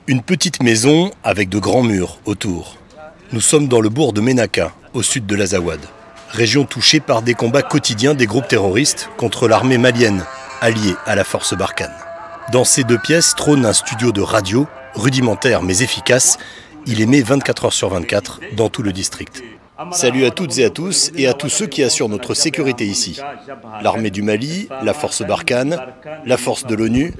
Une petite maison avec de grands murs autour. Nous sommes dans le bourg de Ménaka, au sud de l'Azawad, région touchée par des combats quotidiens des groupes terroristes contre l'armée malienne, alliée à la force Barkhane. Dans ces 2 pièces trône un studio de radio, rudimentaire mais efficace. Il émet 24 heures sur 24 dans tout le district. Salut à toutes et à tous et à tous ceux qui assurent notre sécurité ici. L'armée du Mali, la force Barkhane, la force de l'ONU.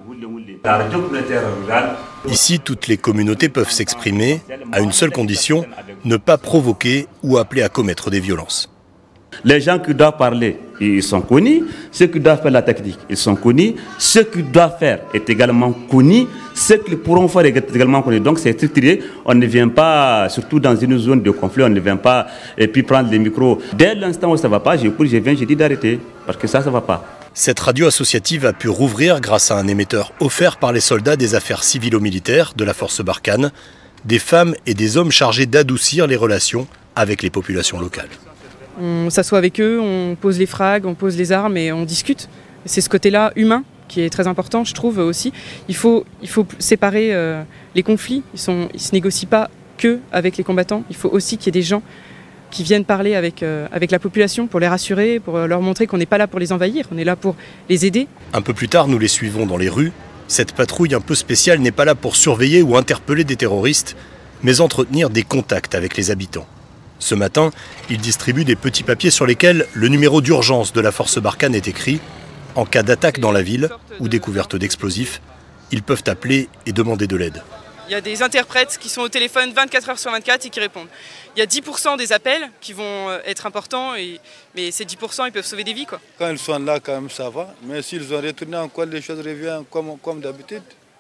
Ici, toutes les communautés peuvent s'exprimer à une seule condition, ne pas provoquer ou appeler à commettre des violences. Les gens qui doivent parler, ils sont connus. Ceux qui doivent faire la technique, ils sont connus. Ceux qui doivent faire est également connu. Ceux qui pourront faire est également connu. Donc c'est structuré. On ne vient pas, surtout dans une zone de conflit, on ne vient pas et puis prendre les micros. Dès l'instant où ça ne va pas, je viens, je dis d'arrêter. Parce que ça ne va pas. Cette radio associative a pu rouvrir grâce à un émetteur offert par les soldats des affaires civilo-militaires de la force Barkhane, des femmes et des hommes chargés d'adoucir les relations avec les populations locales. On s'assoit avec eux, on pose les frags, on pose les armes et on discute. C'est ce côté-là humain qui est très important, je trouve aussi. Il faut séparer les conflits. Ils ne se négocient pas que avec les combattants. Il faut aussi qu'il y ait des gens qui viennent parler avec la population pour les rassurer, pour leur montrer qu'on n'est pas là pour les envahir, on est là pour les aider. Un peu plus tard, nous les suivons dans les rues. Cette patrouille un peu spéciale n'est pas là pour surveiller ou interpeller des terroristes, mais entretenir des contacts avec les habitants. Ce matin, ils distribuent des petits papiers sur lesquels le numéro d'urgence de la force Barkhane est écrit. En cas d'attaque dans la ville ou découverte d'explosifs, ils peuvent appeler et demander de l'aide. Il y a des interprètes qui sont au téléphone 24 heures sur 24 et qui répondent. Il y a 10% des appels qui vont être importants, mais ces 10% ils peuvent sauver des vies, quoi. Quand ils sont là, quand même, ça va. Mais s'ils ont retourné encore, les choses reviennent comme d'habitude.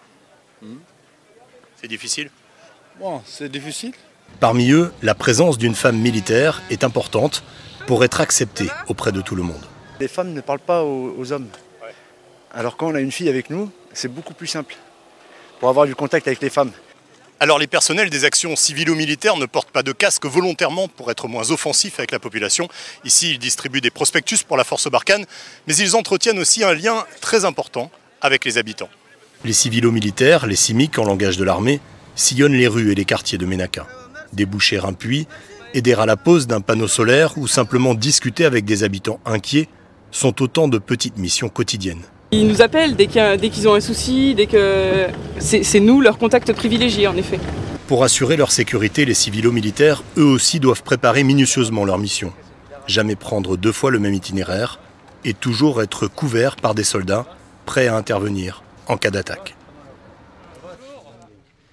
C'est difficile ? Bon, c'est difficile. Parmi eux, la présence d'une femme militaire est importante pour être acceptée auprès de tout le monde. Les femmes ne parlent pas aux hommes. Alors quand on a une fille avec nous, c'est beaucoup plus simple pour avoir du contact avec les femmes. Alors les personnels des actions civilo-militaires ne portent pas de casque volontairement pour être moins offensifs avec la population. Ici, ils distribuent des prospectus pour la force Barkhane, mais ils entretiennent aussi un lien très important avec les habitants. Les civilo-militaires, les CIMIC en langage de l'armée, sillonnent les rues et les quartiers de Ménaka. Déboucher un puits, aider à la pose d'un panneau solaire ou simplement discuter avec des habitants inquiets sont autant de petites missions quotidiennes. Ils nous appellent dès qu'ils ont un souci, c'est nous leur contact privilégié en effet. Pour assurer leur sécurité, les civilo-militaires, eux aussi, doivent préparer minutieusement leur mission. Jamais prendre 2 fois le même itinéraire et toujours être couverts par des soldats prêts à intervenir en cas d'attaque.